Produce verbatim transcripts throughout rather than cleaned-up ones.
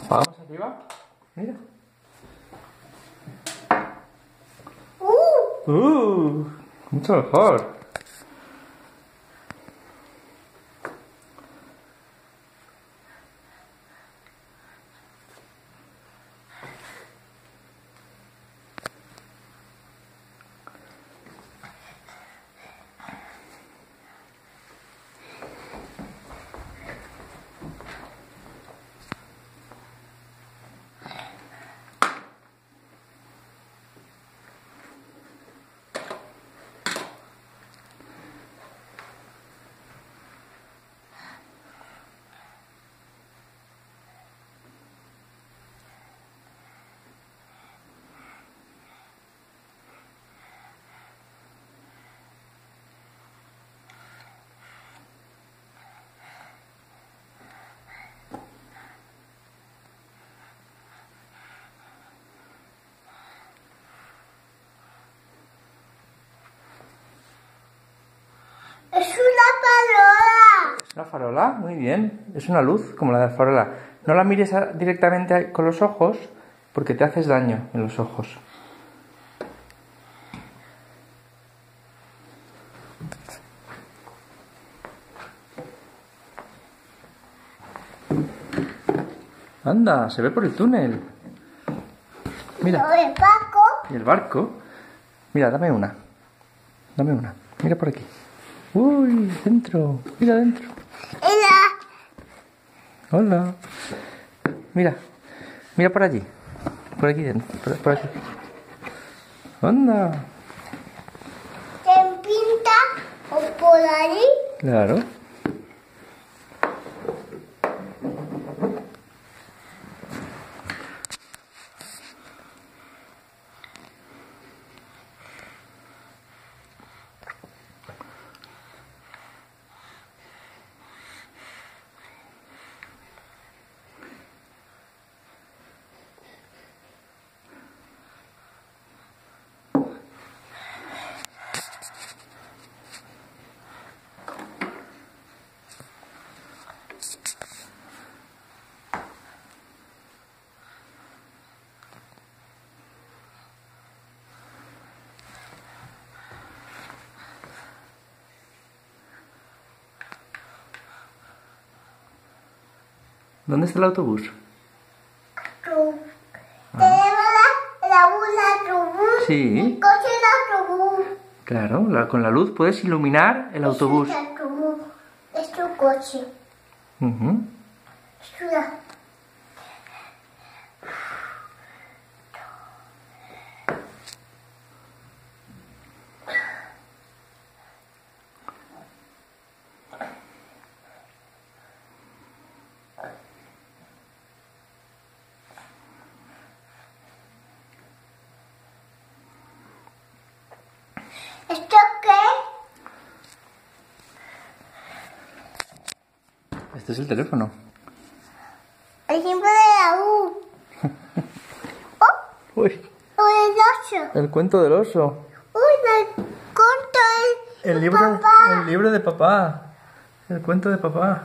Vamos arriba. Mira. Uh, Uh, mucho mejor. es una farola. ¿Es una farola? Muy bien. Es una luz, como la de la farola. No la mires a- directamente con los ojos, porque te haces daño en los ojos. Anda, se ve por el túnel. Mira. Lo de Paco. ¿Y el barco? Mira, dame una. Dame una. Mira por aquí. Uy, dentro. Mira dentro. Era. Hola. Mira. Mira por allí. Por aquí dentro. Por, por aquí. Anda. ¿Te pinta o por ahí? Claro. ¿Dónde está el autobús? Tú. Tenemos la, la bus autobús. Sí. Mi coche es autobús. Claro, la- con la luz puedes iluminar el autobús. Es tu autobús. Es tu coche. Ujú. Es una. ¿Esto qué? Este es el teléfono. El símbolo de la U. Oh, Uy, o el ocho. el cuento del oso. Uy, me conto el, El libro, papá. el libro de papá. El cuento de papá.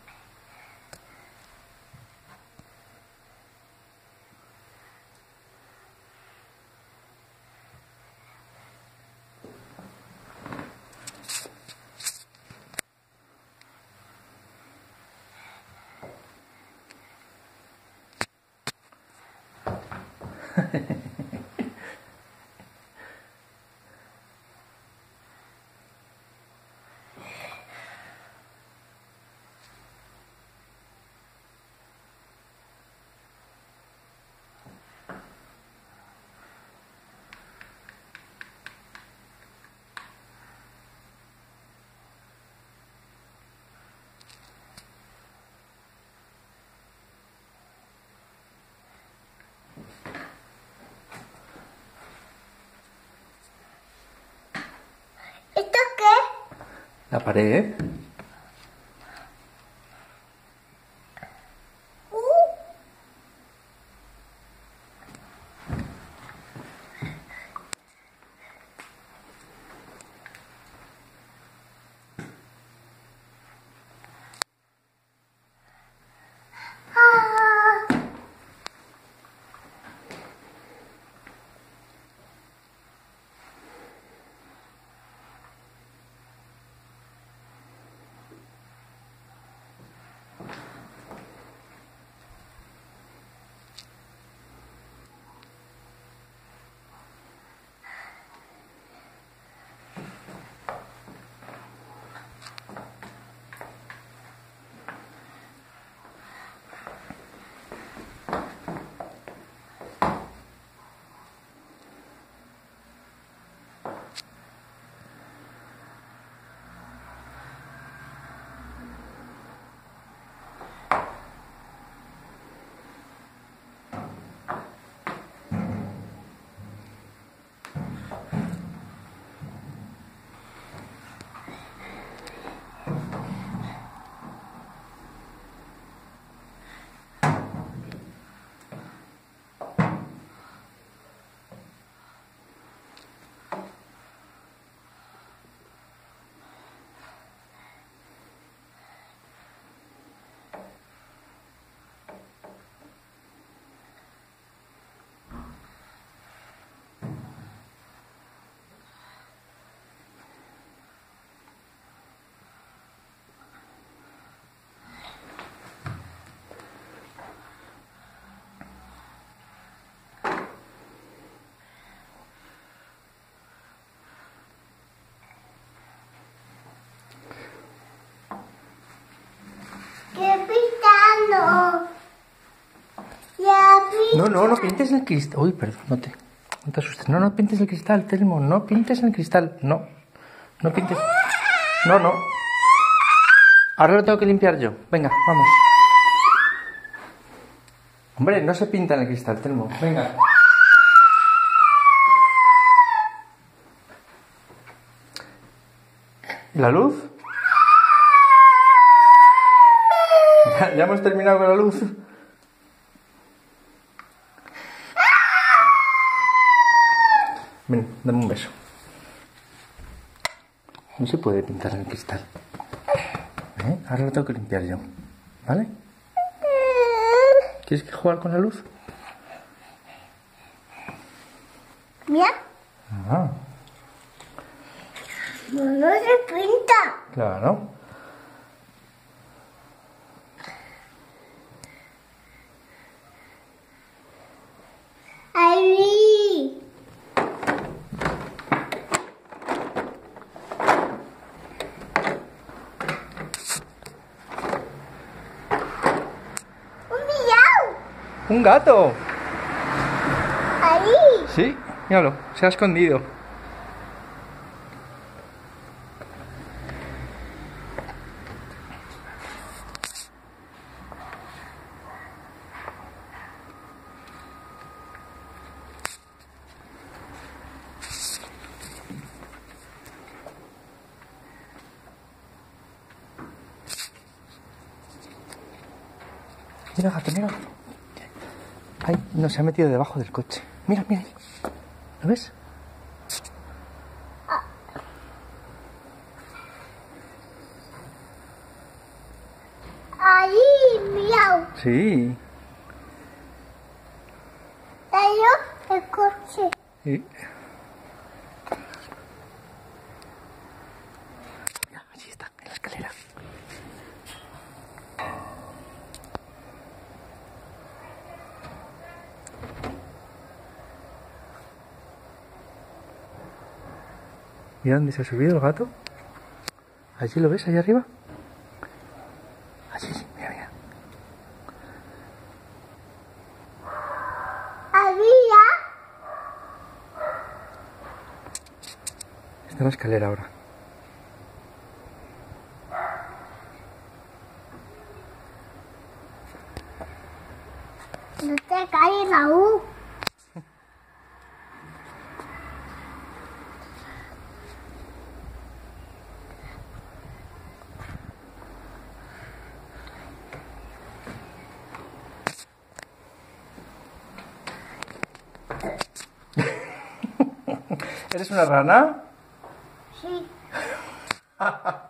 ¿Esto qué? La pared. Uh, ah. ¡Qué pintando! Ya pinta. No, no, no pintes el cristal. Uy, perdón, no te, no te asustes. No, no pintes el cristal, Telmo. No pintes el cristal. No. No pintes. No, no. Ahora lo tengo que limpiar yo. Venga, vamos. Hombre, no se pinta en el cristal, Telmo. Venga. ¿Y la luz? ¿Ya, ya hemos terminado con la luz? Ven, dame un beso. No se puede pintar en el cristal. ¿Eh? Ahora lo tengo que limpiar yo. ¿Vale? ¿Quieres que jugar con la luz? Mira. Ah, No, no se pinta. claro. Ahí. Un miau. ¡Un gato! Ahí. Sí, míralo, se ha escondido. Mira, gato, mira. Ay, no, se ha metido debajo del coche. Mira, mira. ¿Lo ves? Ahí, miau. Sí. Cayó el coche. Sí. Mira, allí está, en la escalera. Mira dónde se ha subido el gato. Allí lo ves, allá arriba. Allí, mira, mira. Había. Está en la escalera ahora. No te caes la U. ¿Eres una rana? Sí.